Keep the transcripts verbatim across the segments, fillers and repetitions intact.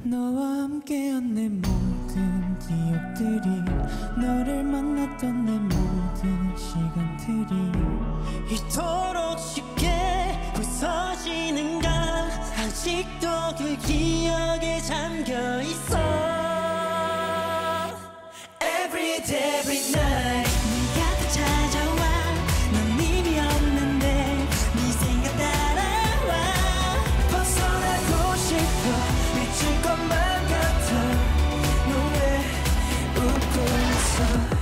너와 함께한 내 모든 기억들이, 너를 만났던 내 모든 시간들이 이토록 쉽게 부서지는가. 아직도 그 기억에 잠겨있어. Every day, every night 네 곁에 찾아와. 넌 의미 없는데 네 생각 따라와. 벗어나고 싶어. 미칠 것만 같아. 너 왜 웃고 있어.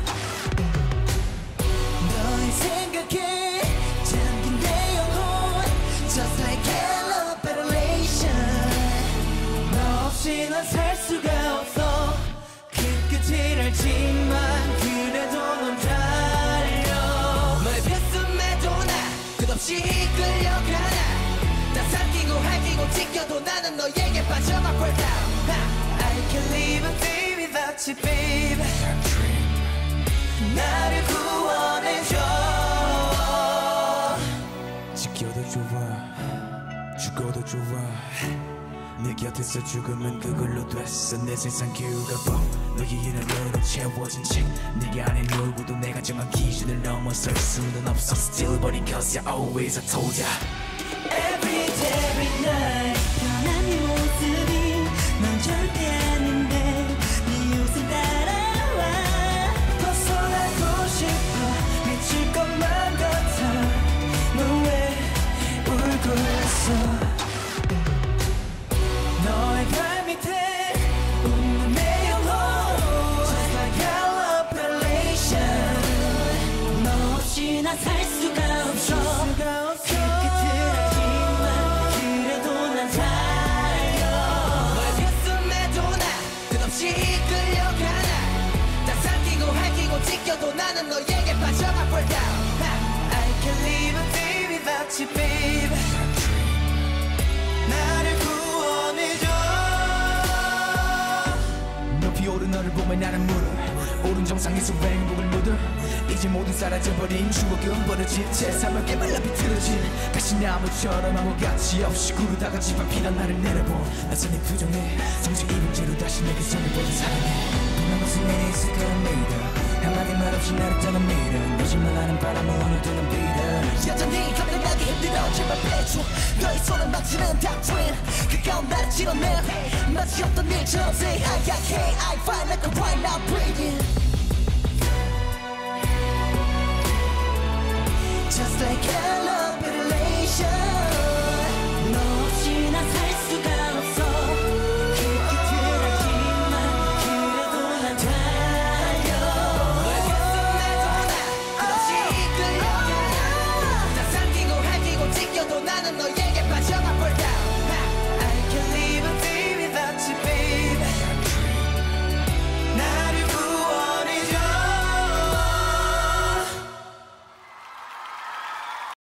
너의 생각에 잠긴 내 영혼 Just like elevation. 너 없이 난 살 수가 없어. 그 끝을 알지만 그래도 넌 달려. 너의 뱃숨에도 나 끝없이 끌려가나. 나 삼키고 핥히고 찢겨도 나는 너에게 빠져가 fall down. I can't live a day without you, baby. 나를 구원해줘. 지켜도 좋아, 죽어도 좋아. 내 곁에서 죽으면 그걸로 됐어. 내 세상 기후가 봐. 너의 이름으로 채워진 책. 네가 아닌 누구도 내가 정한 기준을 넘어설 수는 없어. Still but because I always I told ya. Every day, every night 변한 네 모습이 넌 절대 아닌데 네 옷을 따라와. 벗어나고 싶어. 미칠 것만 같아. 너 왜 울고 있어. 너의 발 밑에 웃는 내 영혼 Just like elevation. 너 없이 난 살 수가 없어. 그 끝을 알지만 그래도 난 달려. 너의 빗숨에도 나 끝없이 끌려가나. 나 삼키고 핥히고 찢겨도 나는 너에게 빠져가 fall down. I can't live a day without you, baby. 나를 구원해줘. 높이 오른 너를 보면 나는 물어. 오른 정상에서 행복을 묻어. 이제 모두 사라져버린 추억은 버려진 채 사막에 말라 비틀어진 가시나무처럼 아무 가치 없이 구르다가 짓밟히던 나를 내려본 낯선 네 표정에 성질 입은 채로 다시 내게 손을 뻗은 사랑해. 분한 것은 내게 있을 거란 믿어. 한마디 말 없이 나를 떠납니다. 거짓말하는 바람을 오늘도 난 빌어. 여전히 감당하기 힘들어. 제발 빼줘. 너의 손을 막지는 닥트윈. 가까운 나를 찔러내. 마치 없던 일처럼 say I got K I fight like a right now breathing.